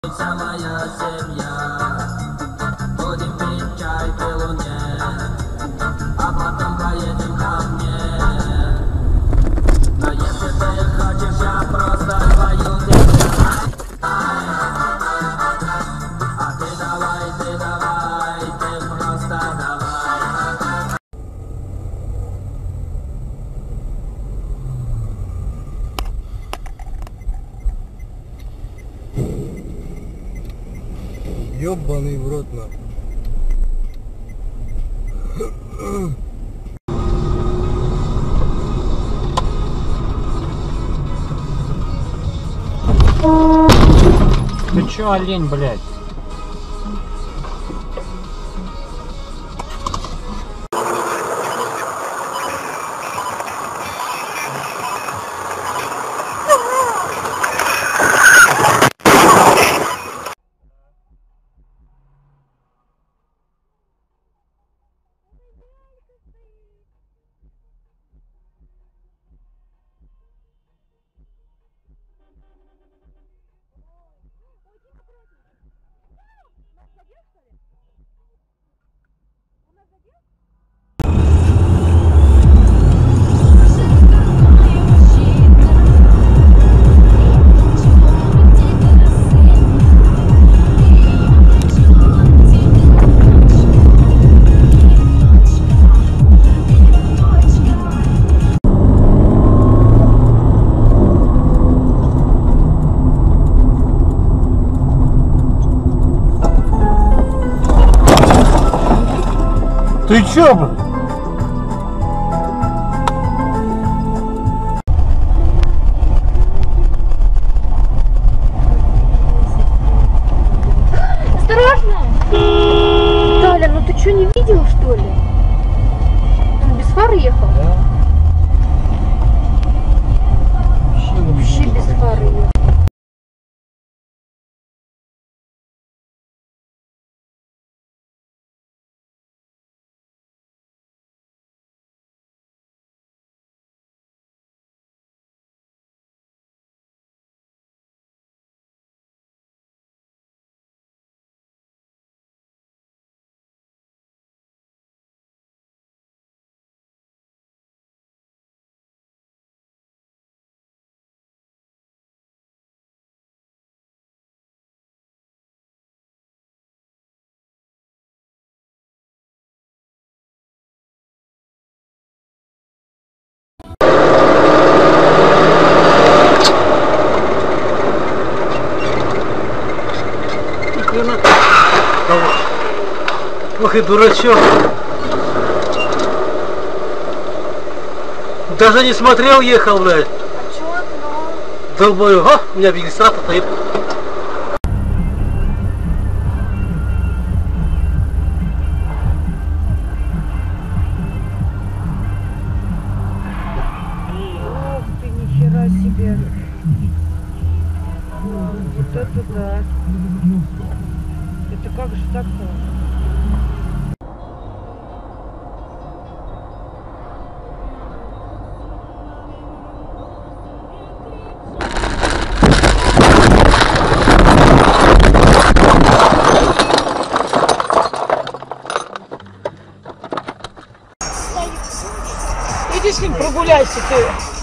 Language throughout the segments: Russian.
Вся моя семья, будем пить чай при луне, а потом поедем ко мне. Но если ты хочешь, я просто спою тебе. А ты давай, ты просто давай. Ёбаный в рот на. Ты чё, олень, блядь? Ты чё, блядь? Осторожно! Таля, ну ты что, не видел, что ли? Он без фары ехал? Да. Вообще без фары ехал. Ох и дурачок. Даже не смотрел, ехал, блядь. А чё одно? Долбою. А, у меня регистратор стоит. Ох ты, нихера себе. Вот это да. Это как же так-то? Иди с ним прогуляйся ты.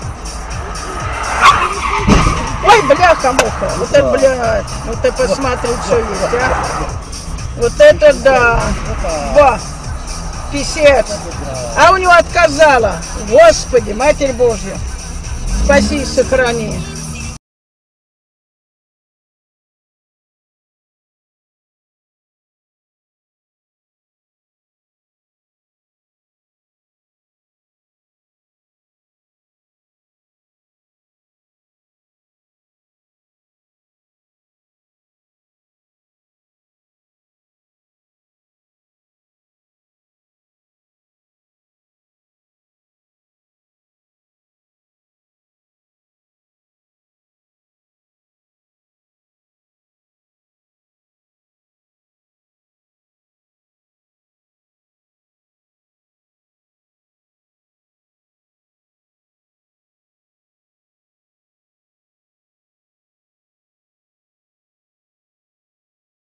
Ой, бляха-муха. Вот это, блядь. Вот ты посмотри, что есть, а. Вот это да. Во. Писец. А у него отказала. Господи, Матерь Божья. Спаси и сохрани.